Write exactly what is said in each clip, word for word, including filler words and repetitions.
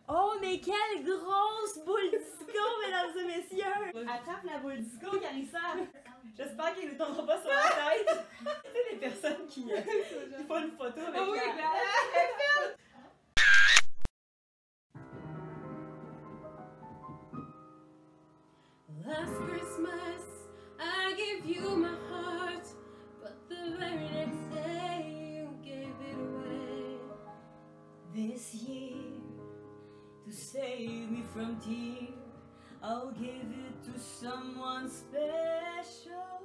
Oh, mais quelle grosse boule disco, mesdames et messieurs! Attrape la boule disco, Carissa! J'espère qu'elle ne tombera pas sur la tête! Tu sais, les personnes qui, euh, qui font une photo avec oh, oui, la... ben, Last Christmas, I gave you my heart, but the very next day you gave it away. This year, to save me from tears, I'll give it to someone special.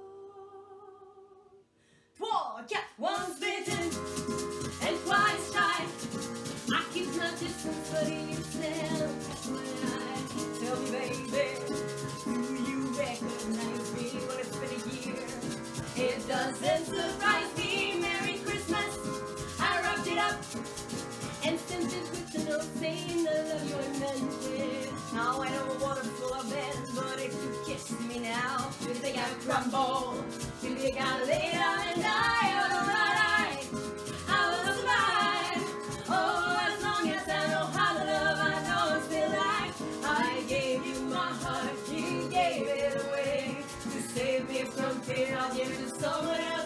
Trois, quatre, Once bitten and twice shy, I keep not distance but in yourself. That's what I tell me, baby, do you recognize me? Well, it's been a year. It doesn't surprise me. Merry Christmas, I wrapped it up and sent it with a note saying I love you and meant it. Now I know what I'm full of bed, but if you kiss me now, you think I crumble, you think I lay down and die, oh no, not I, I will survive. Oh, as long as I know how to love, I know it's still alive. I gave you my heart, you gave it away. To save me from fear, I'll give it to someone else.